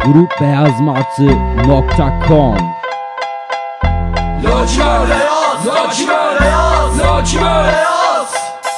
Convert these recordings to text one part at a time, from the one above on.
Grupbeyazmartı.com Lacivert beyaz, lacivert beyaz, lacivert beyaz.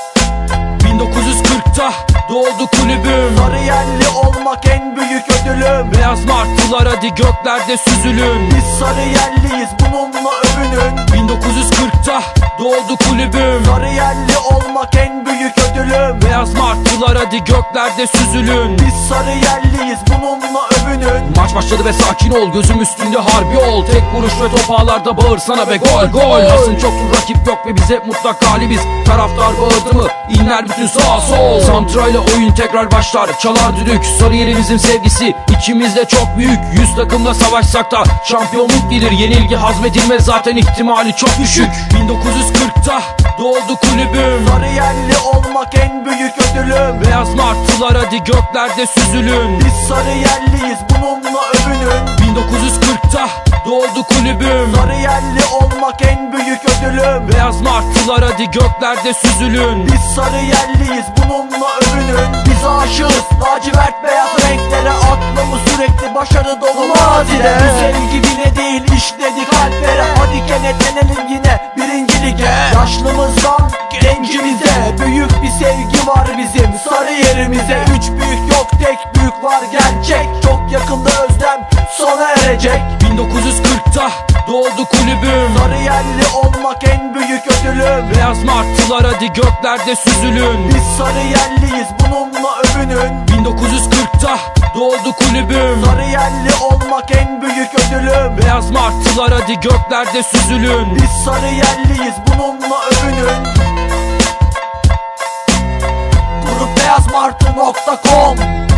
1940'ta doğdu kulübüm. Sarıyerli olmak en büyük ödülüm. Beyaz martılar hadi göklerde süzülün. Biz Sarıyerliyiz, bununla övünün. 1940'ta doğdu kulübüm. Sarıyerli olmak en büyük ödülüm. Beyaz martılar hadi göklerde süzülün. Biz Sarıyerliyiz, bununla övünün. Maç başladı ve sakin ol, gözüm üstünde harbi ol. Tek vuruş ve top ağlarda bağırsana ve gol gol. Hasın çoktur, rakip yok ve biz hep mutlak galibiz. Taraftar bağırdı mı inler bütün sağ sol. Santrayla oyun tekrar başlar, çalar düdük. Sarıyer'imizin sevgisi içimizde çok büyük. 100 takımla savaşsak da şampiyonluk gelir. Yenilgi hazmedilmez zaten, ihtimali çok düşük. 1940'ta doğdu kulübüm. Sarıyerli olmak en büyük ödülüm. Beyaz martılar hadi göklerde süzülün. Biz Sarıyerliyiz, bununla övünün. 1940'ta doğdu kulübüm. Sarıyerli olmak en büyük ödülüm. Beyaz martılar hadi göklerde süzülün. Biz Sarıyerliyiz, bununla övünün. Biz aşığız lacivert beyaz renklere. Aklımız sürekli başarı dolu mazide. Bu sevgi bile değil işledi kalplere. Hadi kenetlenelim yine birinci lige. Yaşlımızdan gencimize büyük bir sevgi var bizim Sarıyer'imize. Üç büyük yok, tek büyük var gerçek. Çok yakında özlem sona erecek. 1940'ta doğdu kulübüm. Sarıyerli olmak en büyük ödülüm. Beyaz martılar hadi göklerde süzülün. Biz Sarıyerliyiz, bununla övünün. 1940'ta doğdu kulübüm. Sarıyerli olmak en büyük ödülüm. Beyaz martılar hadi göklerde süzülün. Biz Sarıyerliyiz, bununla övünün. Grupbeyazmartı.com